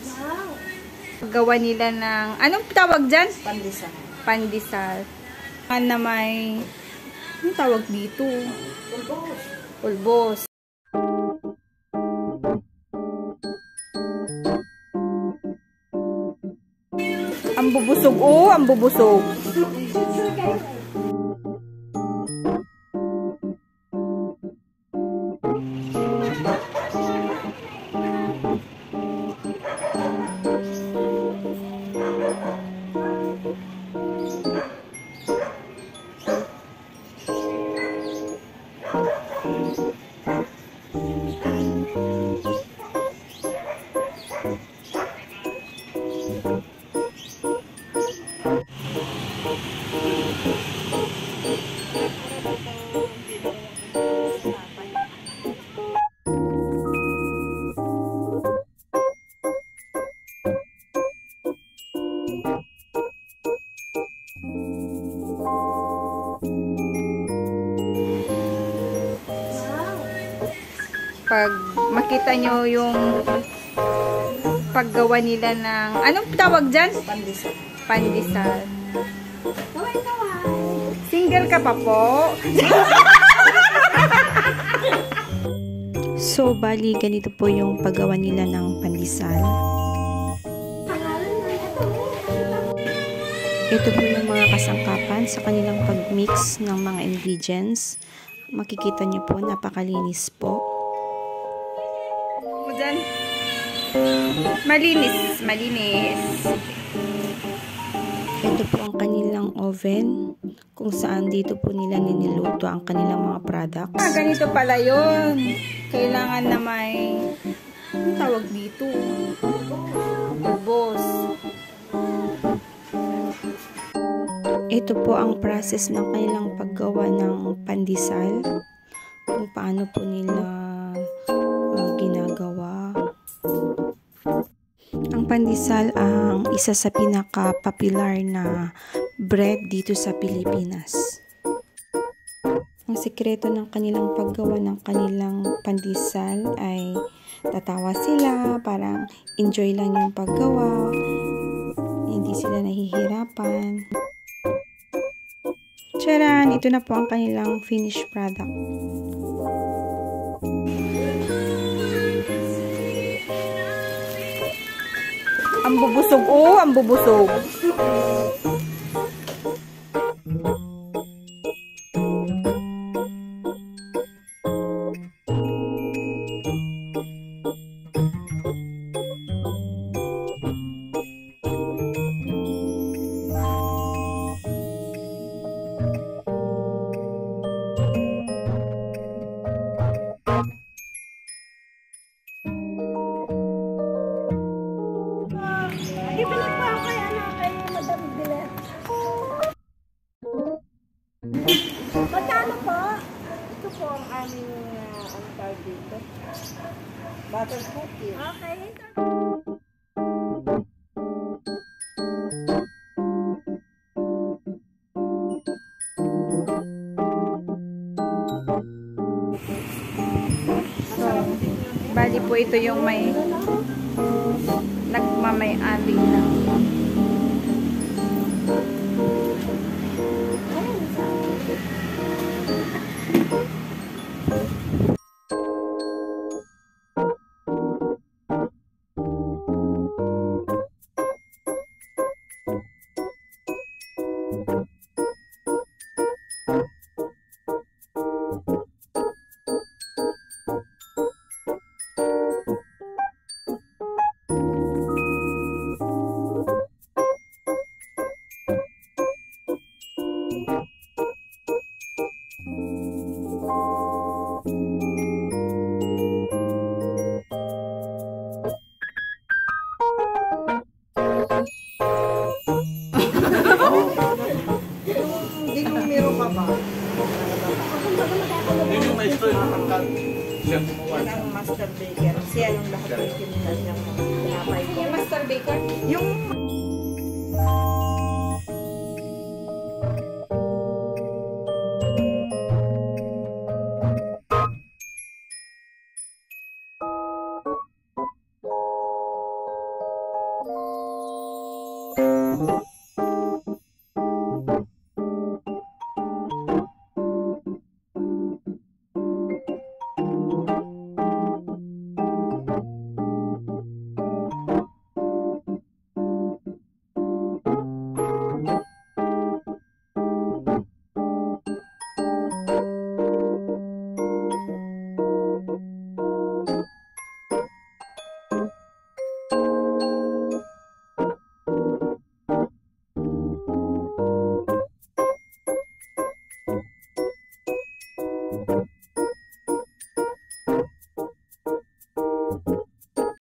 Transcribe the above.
Gawa nila ng, anong tawag dyan? Pandesal. Pandesal. Na may, anong tawag dito? Pulbos. Pulbos. Ang bubusog, oh, ang bubusog. Pag makita nyo yung paggawa nila ng, anong tawag dyan? Pandesal. Pandesal. Single ka pa po? So, bali, ganito po yung paggawa nila ng pandesal. Ito po yung mga kasangkapan sa kanilang pag-mix ng mga ingredients. Makikita nyo po, napakalinis po. Diyan. Malinis, malinis. Ito po ang kanilang oven, kung saan dito po nila niniluto ang kanilang mga products. Ganito pala yun. Kailangan na may, anong tawag dito? Pulbos. Ito po ang process ng kanilang paggawa ng pandesal. Kung paano po nila ginagawa. Ang pandesal ang isa sa pinaka-popular na bread dito sa Pilipinas. Ang sikreto ng kanilang paggawa ng kanilang pandesal ay tatawa sila, parang enjoy lang yung paggawa, hindi sila nahihirapan. Tcharan! Ito na po ang kanilang finished product. Ang bubusog, oh, ang bubusog. Ibili pa ako kay Madam Dilet. Magkano po? Ito po ang aming ang tawag dito. Butter cookie. Okay. So, bali po ito yung may nagmamay-ari na. Dinumero ka ba? Yun yung may story ng chef mo. Yan ang master baker. Siya yung lahat ng kinunan niyang pinapay ko. Yung master baker? Yung Bye.